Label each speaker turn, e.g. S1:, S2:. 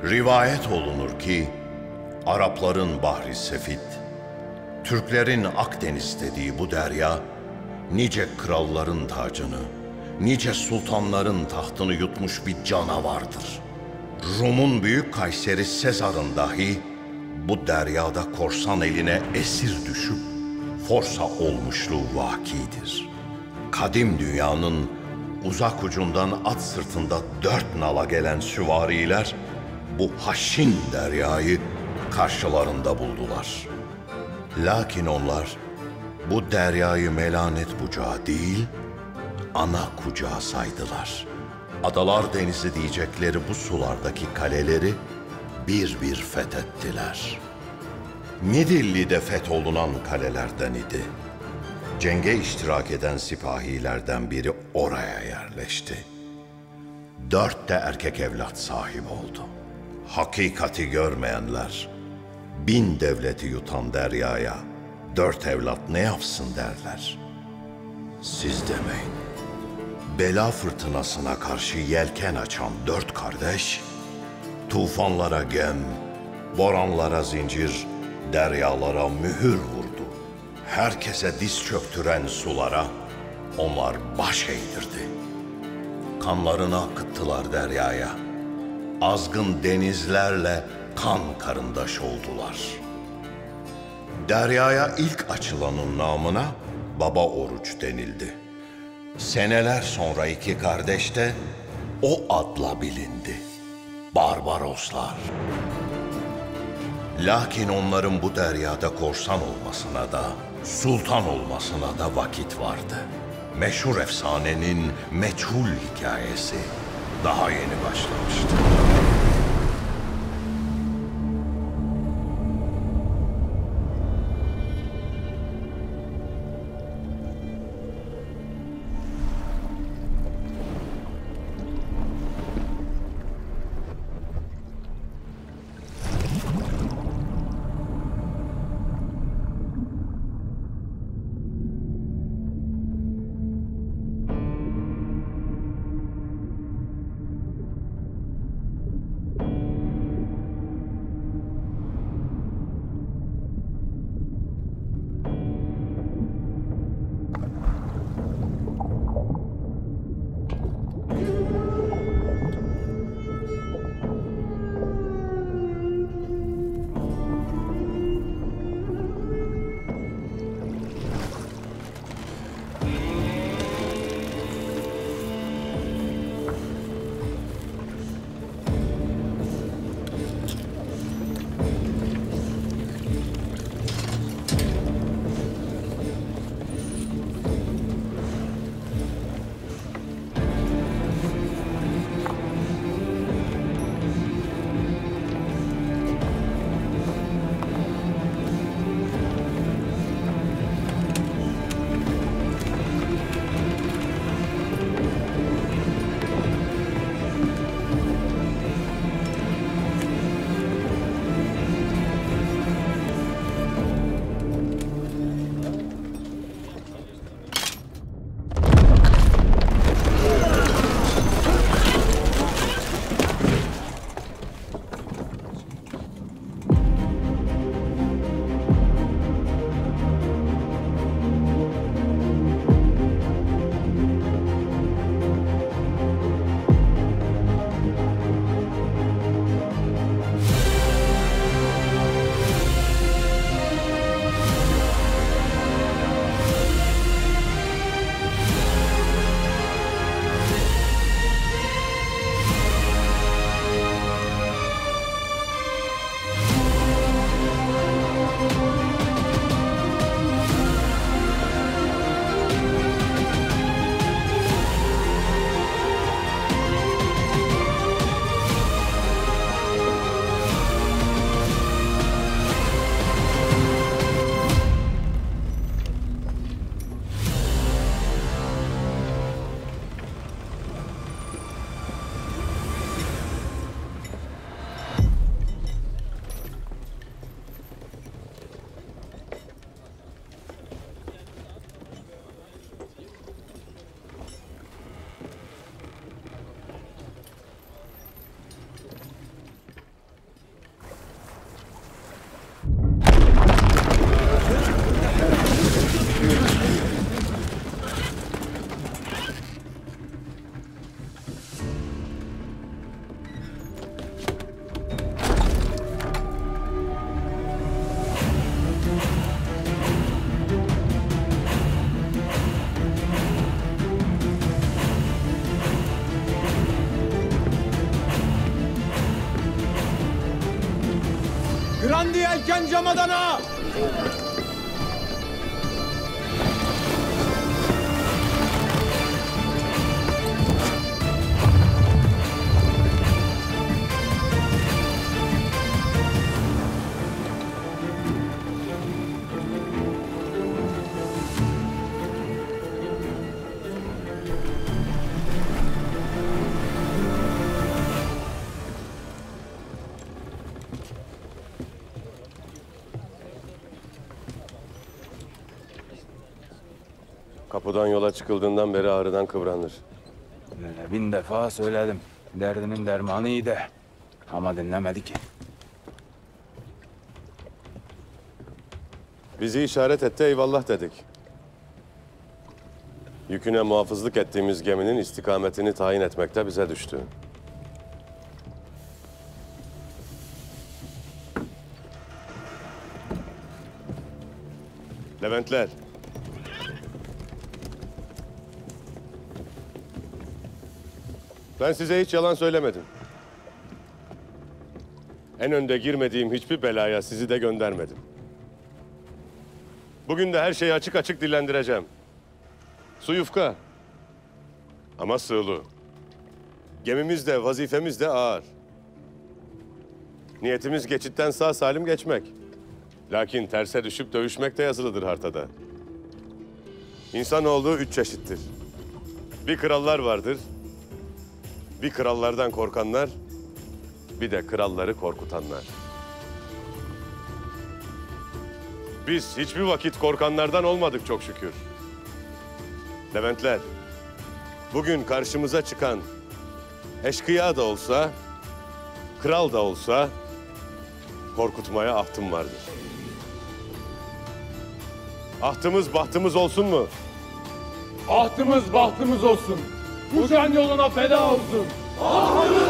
S1: Rivayet olunur ki Arapların Bahri Sefit, Türklerin Akdeniz dediği bu derya, nice kralların tacını, nice sultanların tahtını yutmuş bir canavardır. Rum'un büyük Kayseri Sezar'ın dahi bu deryada korsan eline esir düşüp forsa olmuşluğu vakidir. Kadim dünyanın uzak ucundan at sırtında 4 nala gelen süvariler bu haşin deryayı karşılarında buldular. Lakin onlar bu deryayı melanet bucağı değil, ana kucağı saydılar. Adalar denizi diyecekleri bu sulardaki kaleleri bir bir fethettiler. Midilli'de fetholunan kalelerden idi. Cenge iştirak eden sipahilerden biri oraya yerleşti. 4 de erkek evlat sahibi oldu. Hakikati görmeyenler, 1000 devleti yutan deryaya 4 evlat ne yapsın derler. Siz demeyin. Bela fırtınasına karşı yelken açan 4 kardeş, tufanlara gem, boranlara zincir, deryalara mühür vurdu. Herkese diz çöktüren sulara onlar baş eğdirdi. Kanlarını akıttılar deryaya. Azgın denizlerle kan karındaş oldular. Deryaya ilk açılanın namına Baba Oruç denildi. Seneler sonra 2 kardeş de o adla bilindi. Barbaroslar. Lakin onların bu deryada korsan olmasına da, sultan olmasına da vakit vardı. Meşhur efsanenin meçhul hikayesi daha yeni başlamıştı.
S2: dayandı yelken camadana!
S3: Kapıdan yola çıkıldığından beri ağrıdan kıvranır.
S4: Bin defa söyledim. Derdinin dermanı iyi de. Ama dinlemedi ki.
S3: Bizi işaret etti, eyvallah dedik. Yüküne muhafızlık ettiğimiz geminin istikametini tayin etmek de bize düştü. Leventler. Ben size hiç yalan söylemedim. En önde girmediğim hiçbir belaya sizi de göndermedim. Bugün de her şeyi açık açık dillendireceğim. Su yufka. Ama sığlı. Gemimiz de vazifemiz de ağır. Niyetimiz geçitten sağ salim geçmek. Lakin terse düşüp dövüşmek de yazılıdır hartada. İnsanoğlu 3 çeşittir. Bir krallar vardır. Bir krallardan korkanlar, bir de kralları korkutanlar. Biz hiçbir vakit korkanlardan olmadık çok şükür. Leventler, bugün karşımıza çıkan eşkıya da olsa, kral da olsa korkutmaya ahtım vardır. Ahtımız bahtımız olsun mu?
S2: Ahtımız bahtımız olsun. Bu can yoluna feda olsun. Ahtımız